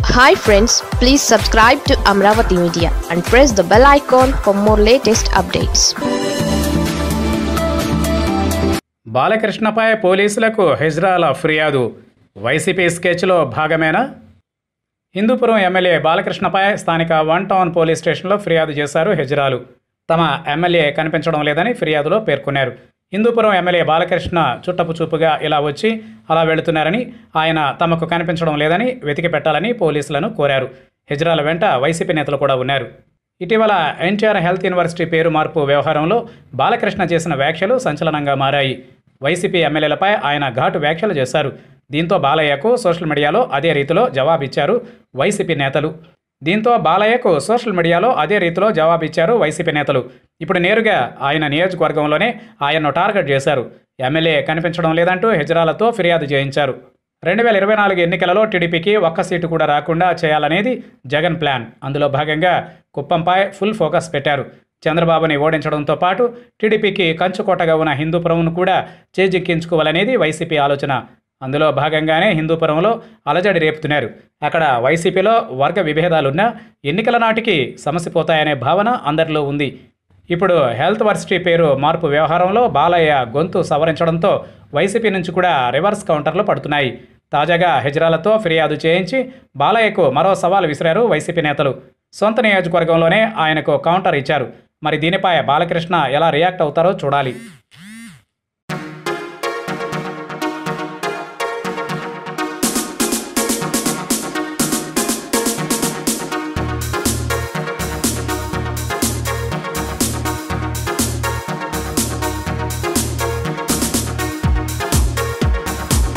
Hi friends, please subscribe to Amaravathi Media and press the bell icon for more latest updates. బాలకృష్ణపై పోలీసులకు హిజ్రాల ఫిర్యాదు వైసీపీ స్కెచ్లో భాగమేనా? Hindupuram MLA బాలకృష్ణపై స్థానిక వన్ టౌన్ పోలీస్ స్టేషన్లో ఫిర్యాదు చేశారు హిజ్రాలు. తమ ఎమ్మెల్యే కనిపించడం లేదని ఫిర్యాదులో పేర్కొన్నారు. హిందూపురం ఎమ్మెల్యే బాలకృష్ణ చుట్టపు చూపుగా ఇలా వచ్చి అలా వెళుతున్నారని, ఆయన తమకు కనిపించడం లేదని వెతికి పెట్టాలని పోలీసులను కోరారు. హిజ్రాల వెంట వైసీపీ నేతలు కూడా ఉన్నారు. ఇటీవల ఎన్టీఆర్ హెల్త్ యూనివర్సిటీ పేరు మార్పు వ్యవహారంలో బాలకృష్ణ చేసిన వ్యాఖ్యలు సంచలనంగా మారాయి. వైసీపీ ఎమ్మెల్యేలపై ఆయన ఘాటు వ్యాఖ్యలు చేశారు. దీంతో బాలయ్యకు సోషల్ మీడియాలో అదే రీతిలో జవాబిచ్చారు వైసీపీ నేతలు. ఇప్పుడు నేరుగా ఆయన నియోజకవర్గంలోనే ఆయన్ను టార్గెట్ చేశారు. ఎమ్మెల్యే కనిపించడం లేదంటూ హిజ్రాలతో ఫిర్యాదు చేయించారు. 2024 ఎన్నికలలో టీడీపీకి ఒక్క సీటు కూడా రాకుండా చేయాలనేది జగన్ ప్లాన్. అందులో భాగంగా కుప్పంపై ఫుల్ ఫోకస్ పెట్టారు. చంద్రబాబుని ఓడించడంతో పాటు టీడీపీకి కంచుకోటగా ఉన్న హిందూపురంను కూడా చేజిక్కించుకోవాలనేది వైసీపీ ఆలోచన. అందులో భాగంగానే హిందూపురంలో అలజడి రేపుతున్నారు. అక్కడ వైసీపీలో వర్గ విభేదాలున్నా ఎన్నికల నాటికి సమసిపోతాయనే భావన అందరిలో ఉంది. ఇప్పుడు హెల్త్ వర్సిటీ పేరు మార్పు వ్యవహారంలో బాలయ్య గొంతు సవరించడంతో వైసీపీ నుంచి కూడా రివర్స్ కౌంటర్లు పడుతున్నాయి. తాజాగా హిజ్రాలతో ఫిర్యాదు చేయించి బాలయ్యకు మరో సవాల్ విసిరారు వైసీపీ నేతలు. సొంత నియోజకవర్గంలోనే ఆయనకు కౌంటర్ ఇచ్చారు. మరి దీనిపై బాలకృష్ణ ఎలా రియాక్ట్ అవుతారో చూడాలి.